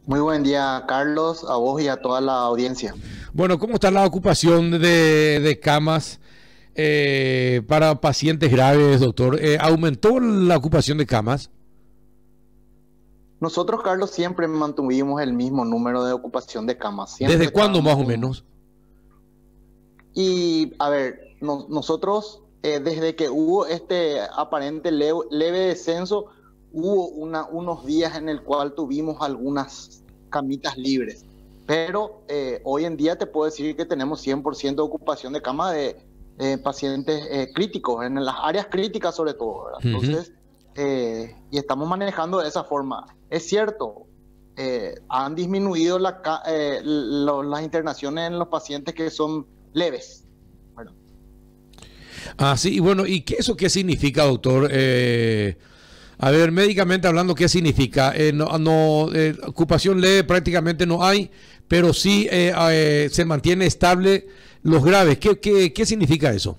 Muy buen día, Carlos, a vos y a toda la audiencia. Bueno, ¿cómo está la ocupación de camas para pacientes graves, doctor? ¿Aumentó la ocupación de camas? Nosotros, Carlos, siempre mantuvimos el mismo número de ocupación de camas. Siempre ¿Desde cuándo más estábamos o menos? Y, a ver, nosotros, desde que hubo este aparente leve descenso, hubo unos días en el cual tuvimos algunas camitas libres. Pero hoy en día te puedo decir que tenemos 100% de ocupación de cama de pacientes críticos, en las áreas críticas sobre todo, ¿verdad? Ujú. Entonces, y estamos manejando de esa forma. Es cierto, han disminuido las internaciones en los pacientes que son leves. Bueno, Ah, sí, y bueno, ¿y qué significa, doctor? A ver, médicamente hablando, ¿qué significa? Ocupación leve prácticamente no hay, pero sí se mantiene estable los graves. ¿Qué significa eso?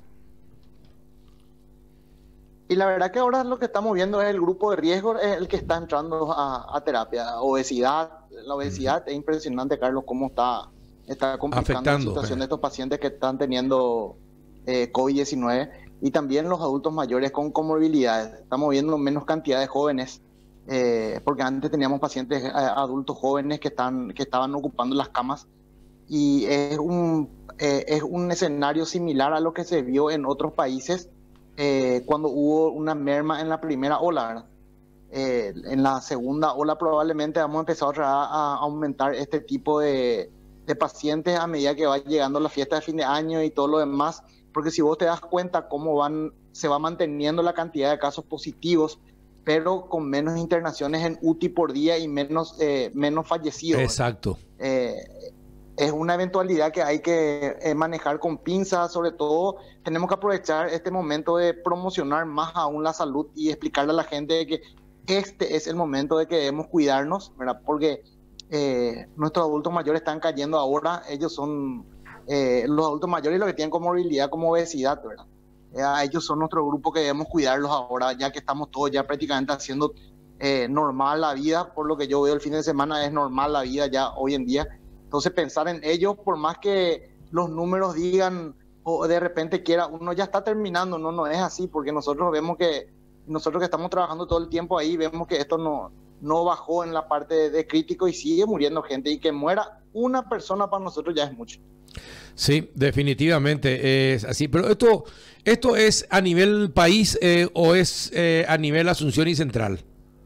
y la verdad que ahora lo que estamos viendo es el grupo de riesgo, es el que está entrando a terapia. Obesidad, la Ujú. obesidad es impresionante, Carlos, cómo está complicando la Afectando. situación de estos pacientes que están teniendo COVID-19 y también los adultos mayores con comorbilidades. Estamos viendo menos cantidad de jóvenes, porque antes teníamos pacientes adultos jóvenes que estaban ocupando las camas y es un escenario similar a lo que se vio en otros países cuando hubo una merma en la primera ola, ¿verdad? En la segunda ola probablemente vamos a empezar otra vez a aumentar este tipo de pacientes a medida que va llegando la fiesta de fin de año y todo lo demás, porque si vos te das cuenta cómo se va manteniendo la cantidad de casos positivos, pero con menos internaciones en UTI por día y menos fallecidos, ¿verdad? Exacto. Eh, es una eventualidad que hay que manejar con pinzas. Sobre todo tenemos que aprovechar este momento de promocionar más aún la salud y explicarle a la gente que este es el momento de que debemos cuidarnos, ¿verdad? Porque nuestros adultos mayores están cayendo ahora, ellos son los adultos mayores los que tienen comorbilidad como obesidad, ¿verdad? Ellos son nuestro grupo que debemos cuidarlos ahora, ya que estamos todos ya prácticamente haciendo normal la vida. Por lo que yo veo el fin de semana es normal la vida ya hoy en día. Entonces pensar en ellos, por más que los números digan o de repente quiera, uno ya está terminando, no es así, porque nosotros que estamos trabajando todo el tiempo ahí, vemos que esto no bajó en la parte de crítico y sigue muriendo gente, y que muera una persona para nosotros ya es mucho. Sí, definitivamente es así. Pero esto es a nivel país o es a nivel Asunción y Central.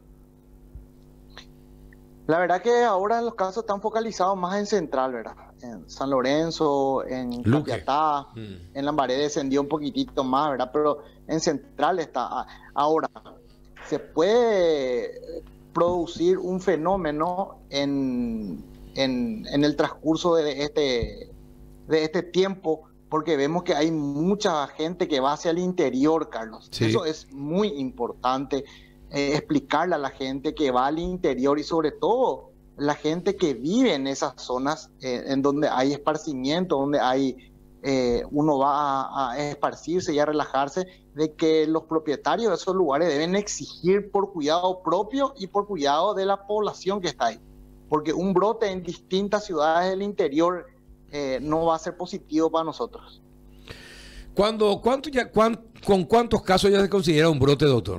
La verdad que ahora los casos están focalizados más en Central, ¿verdad? En San Lorenzo, en Luque. Capiatá, Mm. en Lambaré descendió un poquitito más, ¿verdad? Pero en Central está. Ahora, se puede producir un fenómeno en el transcurso de este tiempo, porque vemos que hay mucha gente que va hacia el interior, Carlos. Eso Sí, es muy importante, explicarle a la gente que va al interior y sobre todo la gente que vive en esas zonas en donde hay esparcimiento, donde uno va a esparcirse y a relajarse, de que los propietarios de esos lugares deben exigir por cuidado propio y por cuidado de la población que está ahí. Porque un brote en distintas ciudades del interior no va a ser positivo para nosotros. ¿Con cuántos casos ya se considera un brote, doctor?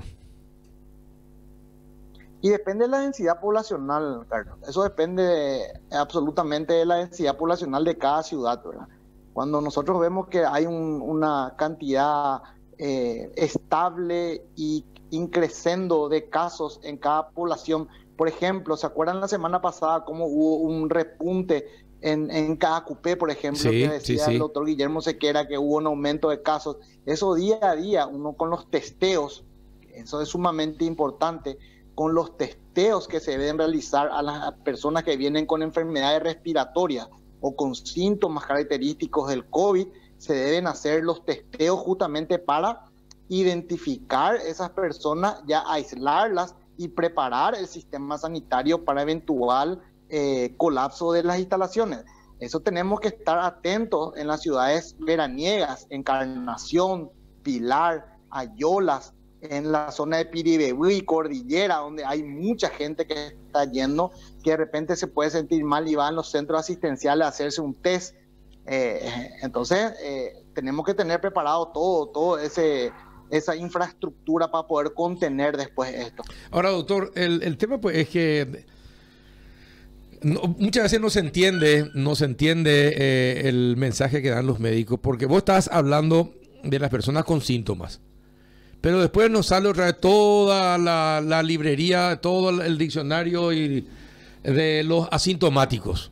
Y depende de la densidad poblacional, Carlos. Eso depende absolutamente de la densidad poblacional de cada ciudad, ¿verdad? Cuando nosotros vemos que hay una cantidad estable y increciendo de casos en cada población, por ejemplo, ¿se acuerdan la semana pasada cómo hubo un repunte en Caacupé, por ejemplo, que Sí, sí, decía el sí. doctor Guillermo Sequera que hubo un aumento de casos? Eso día a día, uno con los testeos, eso es sumamente importante, con los testeos que se deben realizar a las personas que vienen con enfermedades respiratorias o con síntomas característicos del COVID, se deben hacer los testeos justamente para identificar esas personas, ya aislarlas y preparar el sistema sanitario para eventual colapso de las instalaciones. Eso tenemos que estar atentos en las ciudades veraniegas, Encarnación, Pilar, Ayolas, en la zona de Piribebú y Cordillera, donde hay mucha gente que está yendo, que de repente se puede sentir mal y va a los centros asistenciales a hacerse un test. Entonces, tenemos que tener preparado todo esa infraestructura para poder contener después esto. Ahora, doctor, el tema pues es que muchas veces no se entiende el mensaje que dan los médicos, porque vos estás hablando de las personas con síntomas, pero después nos sale otra vez toda la librería, todo el diccionario de los asintomáticos.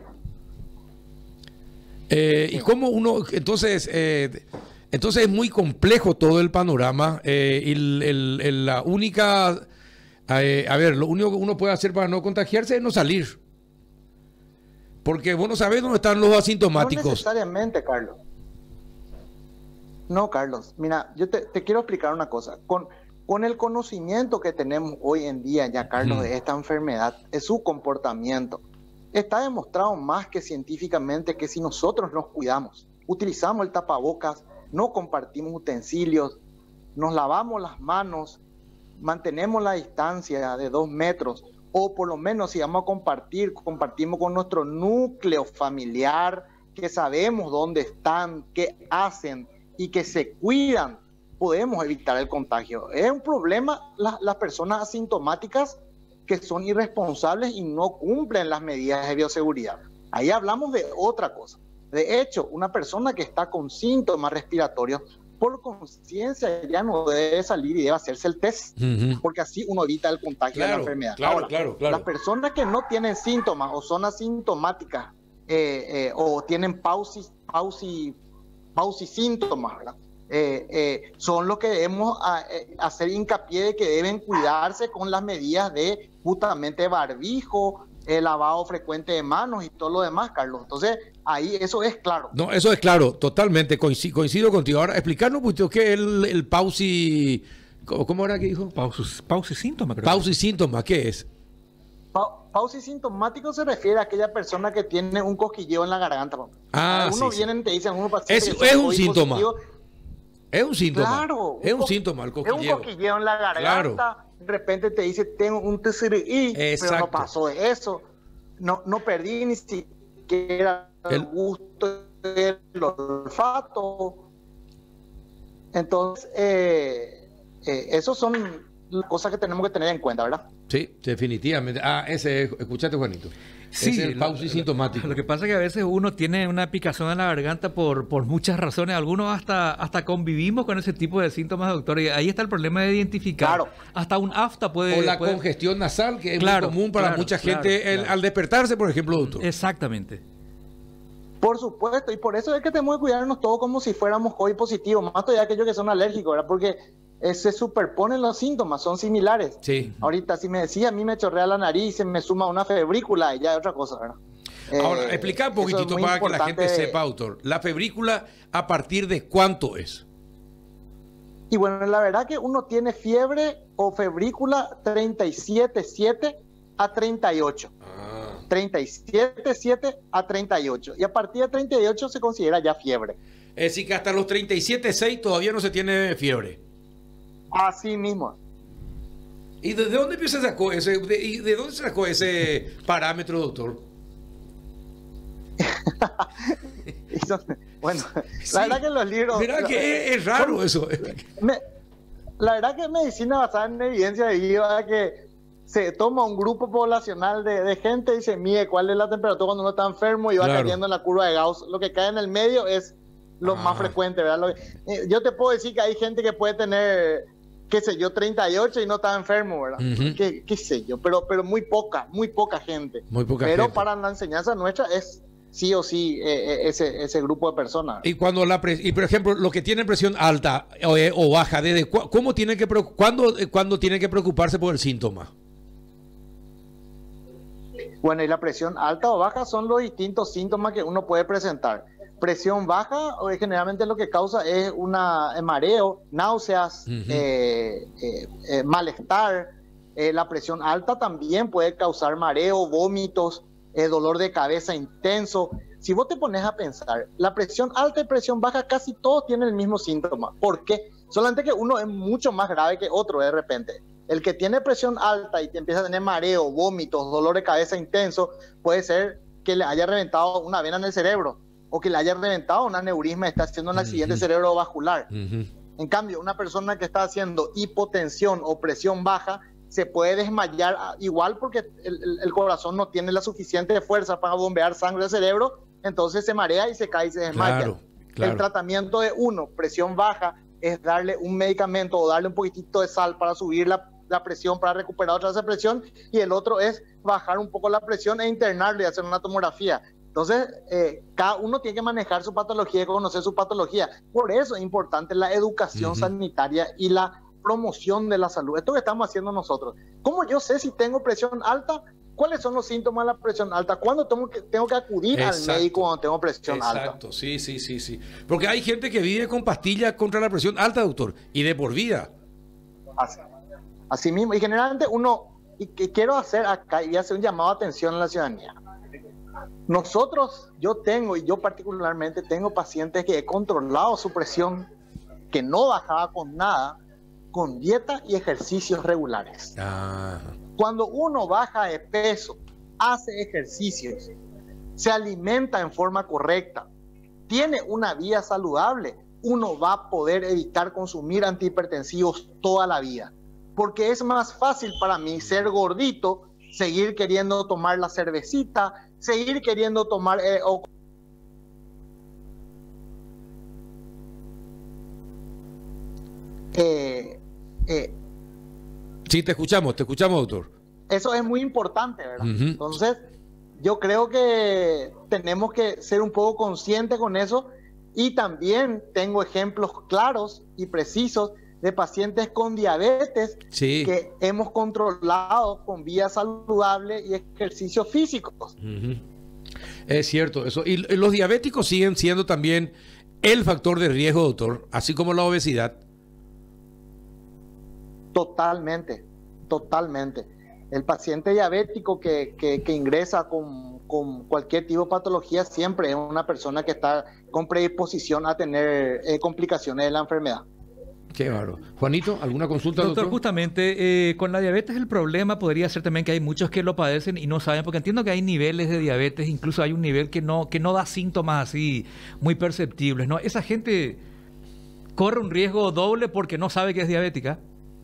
Y cómo uno, entonces es muy complejo todo el panorama. La única, lo único que uno puede hacer para no contagiarse es no salir. Porque vos no sabés dónde están los asintomáticos. No necesariamente, Carlos. No, Carlos. Mira, yo te quiero explicar una cosa. Con el conocimiento que tenemos hoy en día ya, Carlos, de esta enfermedad, es su comportamiento. Está demostrado más que científicamente que si nosotros nos cuidamos, utilizamos el tapabocas, no compartimos utensilios, nos lavamos las manos, mantenemos la distancia de 2 metros, o por lo menos si vamos a compartimos con nuestro núcleo familiar, que sabemos dónde están, qué hacen y que se cuidan, podemos evitar el contagio. Es un problema las personas asintomáticas que son irresponsables y no cumplen las medidas de bioseguridad. Ahí hablamos de otra cosa. De hecho, una persona que está con síntomas respiratorios, por conciencia ya no debe salir y debe hacerse el test, porque así uno evita el contagio de la enfermedad. Ahora, las personas que no tienen síntomas o son asintomáticas o tienen pausisíntomas, ¿verdad? Son los que debemos hacer hincapié de que deben cuidarse con las medidas de justamente barbijo, lavado frecuente de manos y todo lo demás, Carlos. Entonces, ahí eso es claro. No, eso es claro, totalmente, coincido contigo. Ahora, explicarnos un poquito qué es el pausi... ¿Cómo era que dijo? Pausisíntoma, creo. Pausisíntoma, ¿qué es? Pausisintomático se refiere a aquella persona que tiene un cosquilleo en la garganta. Algunos vienen y te dicen, algunos pacientes es un síntoma. Positivo. Es un síntoma. Claro. Es un síntoma el cosquilleo. Es un cosquilleo en la garganta. Claro. De repente te dice, tengo un TSRI, pero no pasó de eso. No perdí ni siquiera el gusto del olfato. Entonces, esos son las cosas que tenemos que tener en cuenta, ¿verdad? Sí, definitivamente. Escuchate, Juanito. Sí, es el pausisintomático. Lo que pasa es que a veces uno tiene una picazón en la garganta por muchas razones. Algunos hasta convivimos con ese tipo de síntomas, doctor. Y ahí está el problema de identificar. Claro. Hasta un afta puede... O la congestión nasal, que es muy común para mucha gente al despertarse, por ejemplo, doctor. Exactamente. Por supuesto, y por eso es que tenemos que cuidarnos todos como si fuéramos COVID positivo, más todavía aquellos que son alérgicos, ¿verdad? Porque se superponen los síntomas, son similares. Sí. Ahorita, si me decía, a mí me chorrea la nariz, se me suma una febrícula y ya es otra cosa, ¿verdad? Ahora, explica un poquitito para que la gente sepa, doctor. ¿La febrícula a partir de cuánto es? Y bueno, la verdad que uno tiene fiebre o febrícula 37,7 a 38. 37,7 a 38. Y a partir de 38 se considera ya fiebre. Es decir, que hasta los 37,6 todavía no se tiene fiebre. Así mismo. ¿Y de dónde se sacó ese parámetro, doctor? Bueno, la verdad que los libros... Mira que es raro eso. La verdad que medicina basada en evidencia debido que se toma un grupo poblacional de gente y se mide cuál es la temperatura cuando uno está enfermo y va cayendo en la curva de Gauss. Lo que cae en el medio es lo más frecuente, ¿verdad? Yo te puedo decir que hay gente que puede tener, qué sé yo, 38 y no está enfermo, ¿verdad? Qué sé yo, pero muy poca gente. Pero para la enseñanza nuestra es sí o sí ese grupo de personas. Y cuando por ejemplo, los que tienen presión alta o baja, ¿cuándo tienen que preocuparse por el síntoma? Bueno, y la presión alta o baja son los distintos síntomas que uno puede presentar. Presión baja generalmente lo que causa es mareo, náuseas, malestar. La presión alta también puede causar mareo, vómitos, dolor de cabeza intenso. Si vos te pones a pensar, la presión alta y presión baja casi todos tienen el mismo síntoma. ¿Por qué? Solamente que uno es mucho más grave que otro de repente. El que tiene presión alta y te empieza a tener mareo, vómitos, dolor de cabeza intenso, puede ser que le haya reventado una vena en el cerebro o que le haya reventado un aneurisma y está haciendo un accidente cerebrovascular. En cambio, una persona que está haciendo hipotensión o presión baja se puede desmayar igual porque el corazón no tiene la suficiente fuerza para bombear sangre al cerebro, entonces se marea y se cae y se desmaya. El tratamiento de presión baja, es darle un medicamento o darle un poquitito de sal para subir la presión, para recuperar otra vez la presión, y el otro es bajar un poco la presión e internarle y hacer una tomografía. Entonces, cada uno tiene que manejar su patología y conocer su patología. Por eso es importante la educación sanitaria y la promoción de la salud. Esto que estamos haciendo nosotros. ¿Cómo yo sé si tengo presión alta? ¿Cuáles son los síntomas de la presión alta? ¿Cuándo tengo que acudir al médico cuando tengo presión alta? Exacto, sí. Porque hay gente que vive con pastillas contra la presión alta, doctor, y de por vida. Así mismo. Y generalmente y que quiero hacer acá y hacer un llamado de atención a la ciudadanía. Yo particularmente tengo pacientes que he controlado su presión, que no bajaba con nada, con dieta y ejercicios regulares. Cuando uno baja de peso, hace ejercicios, se alimenta en forma correcta, tiene una vida saludable, uno va a poder evitar consumir antihipertensivos toda la vida. Porque es más fácil para mí ser gordito, seguir queriendo tomar la cervecita, seguir queriendo tomar... Sí, te escuchamos, doctor. Eso es muy importante, ¿verdad? Entonces, yo creo que tenemos que ser un poco conscientes con eso, y también tengo ejemplos claros y precisos de pacientes con diabetes que hemos controlado con vida saludable y ejercicios físicos. Es cierto eso. Y los diabéticos siguen siendo también el factor de riesgo, doctor, así como la obesidad. Totalmente. El paciente diabético que ingresa con cualquier tipo de patología siempre es una persona que está con predisposición a tener complicaciones de la enfermedad. Qué bárbaro. Juanito, ¿alguna consulta, doctor? Justamente, con la diabetes el problema podría ser también que hay muchos que lo padecen y no saben, porque entiendo que hay niveles de diabetes, incluso hay un nivel que no da síntomas así muy perceptibles, ¿no? Esa gente corre un riesgo doble porque no sabe que es diabética.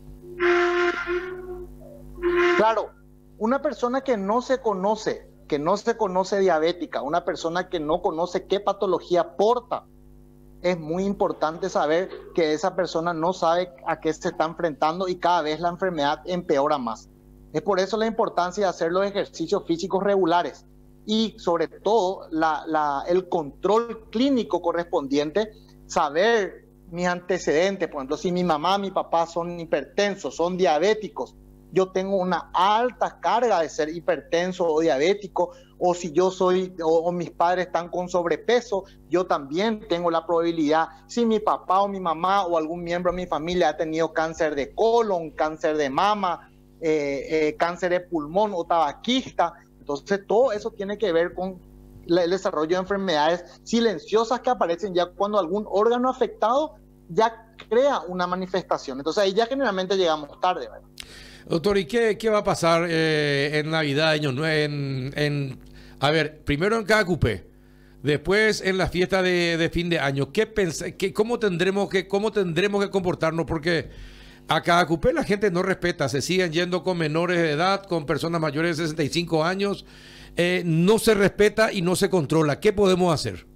Claro, una persona que no se conoce diabética, una persona que no conoce qué patología porta, es muy importante saber que esa persona no sabe a qué se está enfrentando y cada vez la enfermedad empeora más. Es por eso la importancia de hacer los ejercicios físicos regulares y sobre todo el control clínico correspondiente, saber mis antecedentes. Por ejemplo, si mi mamá, mi papá son hipertensos, son diabéticos, yo tengo una alta carga de ser hipertenso o diabético, o si yo soy, o mis padres están con sobrepeso, yo también tengo la probabilidad. Si mi papá o mi mamá o algún miembro de mi familia ha tenido cáncer de colon, cáncer de mama, cáncer de pulmón o tabaquista, entonces todo eso tiene que ver con el desarrollo de enfermedades silenciosas que aparecen ya cuando algún órgano afectado ya crea una manifestación. Entonces ahí ya generalmente llegamos tarde, ¿verdad? Doctor, ¿y qué va a pasar en Navidad, Año Nuevo? A ver, primero en cada cupé, después en la fiesta de fin de año. ¿Cómo tendremos que comportarnos? Porque a cada cupé la gente no respeta, se siguen yendo con menores de edad, con personas mayores de 65 años, no se respeta y no se controla. ¿Qué podemos hacer?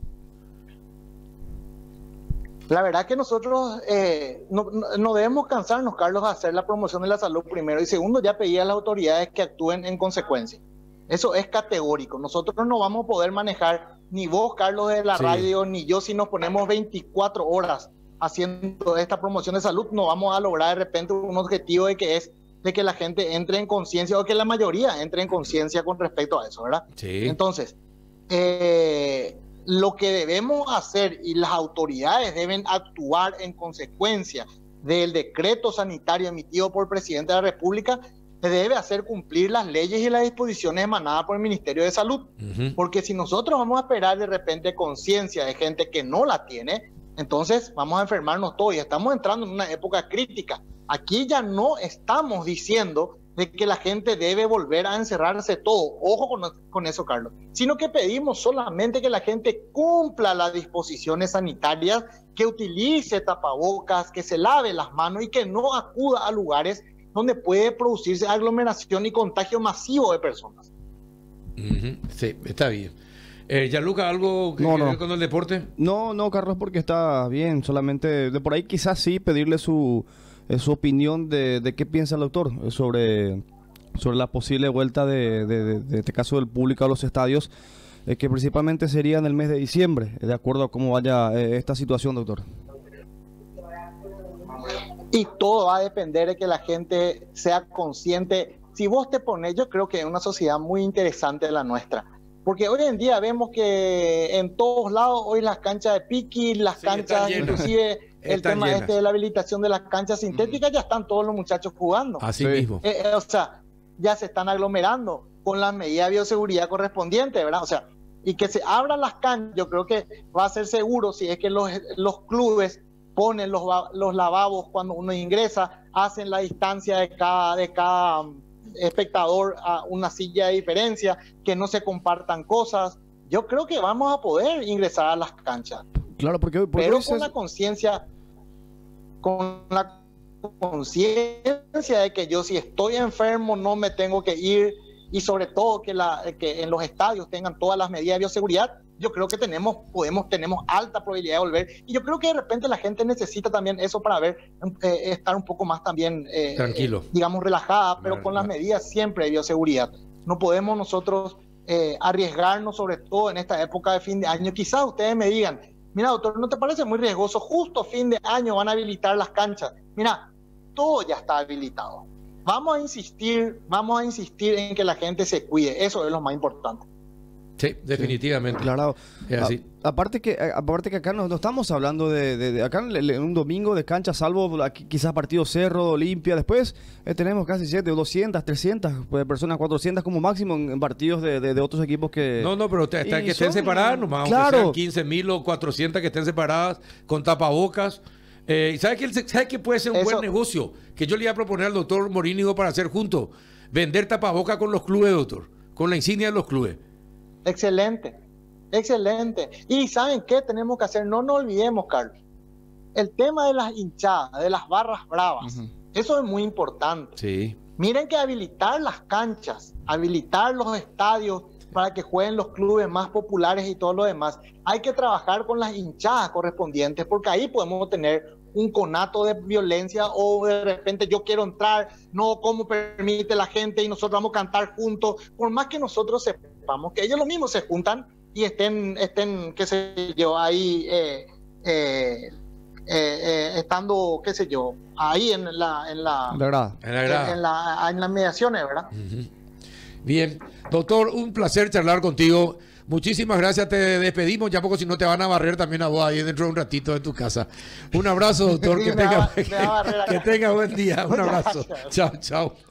La verdad que nosotros no debemos cansarnos, Carlos, a hacer la promoción de la salud primero, y segundo, ya pedir a las autoridades que actúen en consecuencia. Eso es categórico. Nosotros no vamos a poder manejar, ni vos, Carlos, de la radio, ni yo, si nos ponemos 24 horas haciendo esta promoción de salud, no vamos a lograr de repente un objetivo de que la gente entre en conciencia, o que la mayoría entre en conciencia con respecto a eso, ¿verdad? Sí. Entonces, lo que debemos hacer, y las autoridades deben actuar en consecuencia del decreto sanitario emitido por el presidente de la República, debe hacer cumplir las leyes y las disposiciones emanadas por el Ministerio de Salud. Porque si nosotros vamos a esperar de repente conciencia de gente que no la tiene, Entonces vamos a enfermarnos todos y estamos entrando en una época crítica. Aquí ya no estamos diciendo de que la gente debe volver a encerrarse todo, ojo con eso, Carlos, sino que pedimos solamente que la gente cumpla las disposiciones sanitarias, que utilice tapabocas, que se lave las manos y que no acuda a lugares donde puede producirse aglomeración y contagio masivo de personas. Sí, está bien. Gianluca, ¿algo que ver con el deporte? No, Carlos, porque está bien. Solamente de por ahí quizás sí pedirle su opinión de qué piensa el doctor sobre la posible vuelta de este caso del público a los estadios, que principalmente sería en el mes de diciembre, de acuerdo a cómo vaya esta situación, doctor. Y todo va a depender de que la gente sea consciente. Si vos te pones, yo creo que es una sociedad muy interesante la nuestra. Porque hoy en día vemos que en todos lados, hoy las canchas de piqui, las canchas, inclusive el tema este de la habilitación de las canchas sintéticas, ya están todos los muchachos jugando. Así mismo. O sea, ya se están aglomerando con las medidas de bioseguridad correspondientes, ¿verdad? O sea, y que se abran las canchas, yo creo que va a ser seguro si es que los clubes ponen los lavabos cuando uno ingresa, hacen la distancia de cada espectador a una silla de diferencia, que no se compartan cosas. Yo creo que vamos a poder ingresar a las canchas. Claro, porque pero con la conciencia de que yo, si estoy enfermo, no me tengo que ir, y sobre todo que en los estadios tengan todas las medidas de bioseguridad. Yo creo que tenemos alta probabilidad de volver, y yo creo que de repente la gente necesita también eso para estar un poco más también tranquilo, digamos relajada, pero con las medidas siempre de bioseguridad. No podemos nosotros arriesgarnos, sobre todo en esta época de fin de año. Quizás ustedes me digan, mira, doctor, ¿no te parece muy riesgoso? Justo fin de año van a habilitar las canchas. Mira, todo ya está habilitado. Vamos a insistir en que la gente se cuide. Eso es lo más importante. Sí, definitivamente. Sí, claro. Es así. Aparte que acá no estamos hablando de acá en un domingo de cancha, salvo aquí, quizás partido Cerro, Olimpia. Después tenemos casi 200, 300 personas, 400 como máximo en partidos de otros equipos que... No, pero que estén separadas nomás, claro, aunque sean 15.000 o 400 que estén separadas con tapabocas. ¿Sabe qué puede ser un buen negocio? Que yo le iba a proponer al doctor Morínigo para hacer juntos. Vender tapabocas con los clubes, doctor. Con la insignia de los clubes. Excelente. Y ¿saben qué tenemos que hacer? No nos olvidemos, Carlos. El tema de las hinchadas, de las barras bravas. Eso es muy importante. Sí. Miren que habilitar las canchas, habilitar los estadios para que jueguen los clubes más populares y todo lo demás. Hay que trabajar con las hinchadas correspondientes, porque ahí podemos tener un conato de violencia, o de repente yo quiero entrar, no, ¿cómo permite la gente? Y nosotros vamos a cantar juntos. Por más que nosotros sepamos que ellos lo mismos se juntan y estén qué sé yo, ahí estando, qué sé yo, ahí en las mediaciones, ¿verdad? Bien, doctor, un placer charlar contigo. Muchísimas gracias, te despedimos ya, poco si no te van a barrer también a vos ahí dentro de un ratito en tu casa. Un abrazo, doctor, que tenga buen día. Un abrazo. Chao.